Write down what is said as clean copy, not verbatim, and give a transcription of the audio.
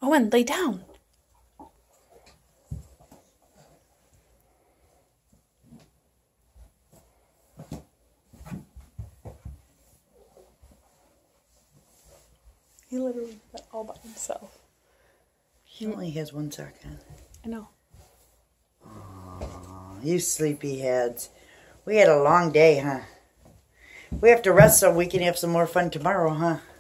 Owen, lay down. He literally did that all by himself. He only has 1 sock on. I know. Aww, you sleepyheads. We had a long day, huh? We have to rest so we can have some more fun tomorrow, huh?